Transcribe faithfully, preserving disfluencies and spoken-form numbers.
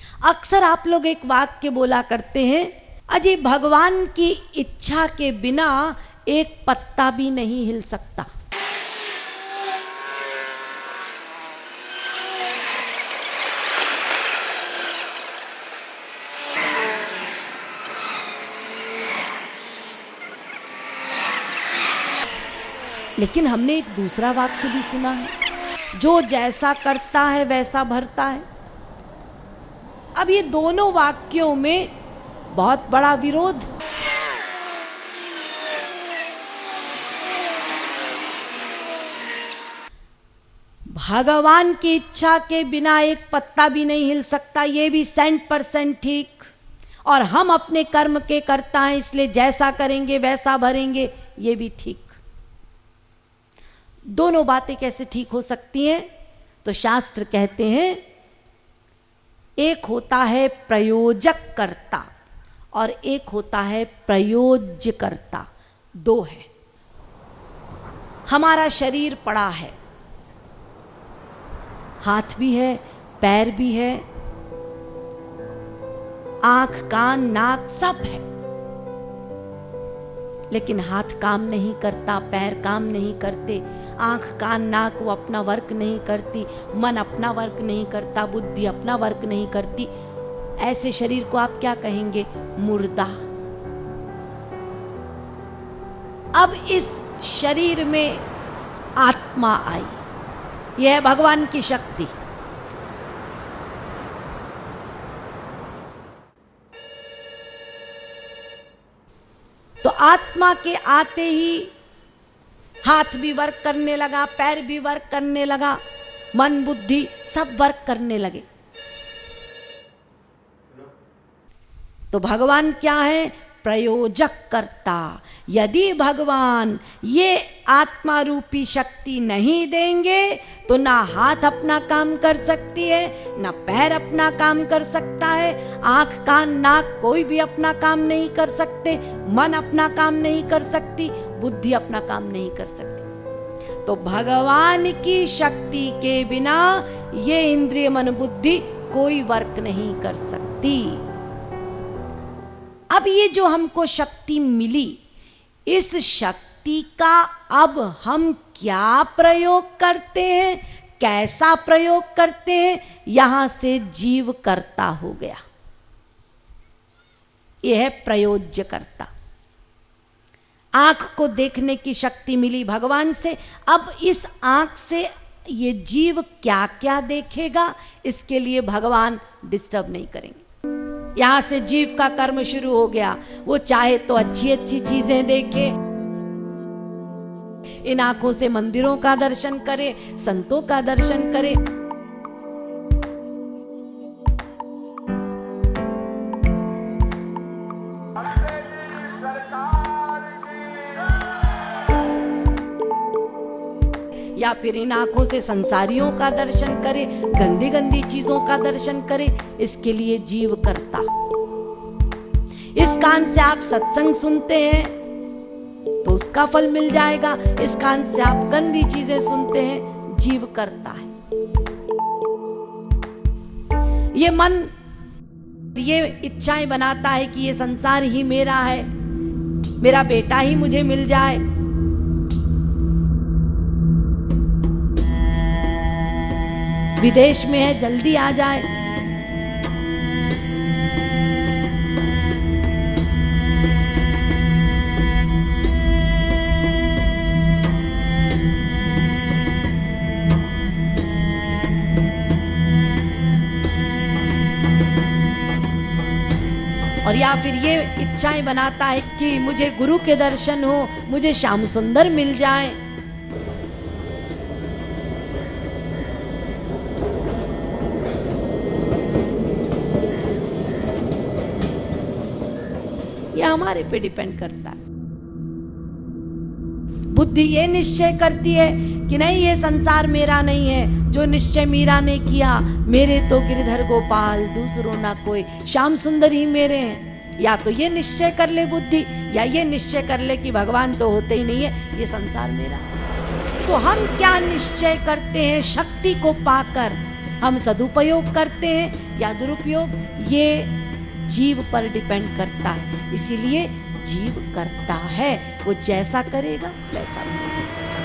अक्सर आप लोग एक वाक्य बोला करते हैं, अजी भगवान की इच्छा के बिना एक पत्ता भी नहीं हिल सकता। लेकिन हमने एक दूसरा वाक्य भी सुना है, जो जैसा करता है वैसा भरता है। अब ये दोनों वाक्यों में बहुत बड़ा विरोध। भगवान की इच्छा के बिना एक पत्ता भी नहीं हिल सकता, ये भी सेंट परसेंट ठीक। और हम अपने कर्म के कर्ता हैं, इसलिए जैसा करेंगे वैसा भरेंगे, ये भी ठीक। दोनों बातें कैसे ठीक हो सकती हैं? तो शास्त्र कहते हैं एक होता है प्रयोजक कर्ता और एक होता है प्रयोज्य कर्ता। दो है। हमारा शरीर पड़ा है, हाथ भी है, पैर भी है, आंख, कान, नाक सब है, लेकिन हाथ काम नहीं करता, पैर काम नहीं करते, आंख, कान, नाक वो अपना वर्क नहीं करती, मन अपना वर्क नहीं करता, बुद्धि अपना वर्क नहीं करती। ऐसे शरीर को आप क्या कहेंगे? मुर्दा। अब इस शरीर में आत्मा आई, यह है भगवान की शक्ति। तो आत्मा के आते ही हाथ भी वर्क करने लगा, पैर भी वर्क करने लगा, मन बुद्धि सब वर्क करने लगे। तो भगवान क्या है? प्रयोजक कर्ता। यदि भगवान ये आत्मा रूपी शक्ति नहीं देंगे तो ना हाथ अपना काम कर सकती है, ना पैर अपना काम कर सकता है, आंख, कान, नाक कोई भी अपना काम नहीं कर सकते, मन अपना काम नहीं कर सकती, बुद्धि अपना काम नहीं कर सकती। तो भगवान की शक्ति के बिना ये इंद्रिय मन बुद्धि कोई वर्क नहीं कर सकती। अब ये जो हमको शक्ति मिली, इस शक्ति का अब हम क्या प्रयोग करते हैं, कैसा प्रयोग करते हैं, यहां से जीव कर्ता हो गया। यह है प्रयोज्य कर्ता। आंख को देखने की शक्ति मिली भगवान से, अब इस आंख से ये जीव क्या क्या देखेगा, इसके लिए भगवान डिस्टर्ब नहीं करेंगे। यहां से जीव का कर्म शुरू हो गया। वो चाहे तो अच्छी अच्छी चीजें देखे, इन आंखों से मंदिरों का दर्शन करे, संतों का दर्शन करे, या फिर इन आंखों से संसारियों का दर्शन करे, गंदी गंदी चीजों का दर्शन करे। इसके लिए जीव करता। इस कान से आप सत्संग सुनते हैं तो उसका फल मिल जाएगा, इस कान से आप गंदी चीजें सुनते हैं, जीव करता है। ये मन ये इच्छाएं बनाता है कि ये संसार ही मेरा है, मेरा बेटा ही मुझे मिल जाए, विदेश में है जल्दी आ जाए। और या फिर ये इच्छाएं बनाता है कि मुझे गुरु के दर्शन हो, मुझे श्याम सुंदर मिल जाए। यह हमारे पे डिपेंड करता है। बुद्धि ये निश्चय करती है कि नहीं, ये संसार मेरा नहीं है। जो निश्चय मीरा ने किया, मेरे तो गिरधर गोपाल दूसरों ना कोई, श्याम सुंदर ही मेरे हैं। या तो ये निश्चय कर ले बुद्धि, या ये निश्चय कर ले कि भगवान तो होते ही नहीं है, ये संसार मेरा है। तो हम क्या निश्चय करते हैं शक्ति को पाकर हम सदुपयोग करते हैं या दुरुपयोग, ये जीव पर डिपेंड करता है। इसीलिए जीव करता है, वो जैसा करेगा वैसा मिलेगा।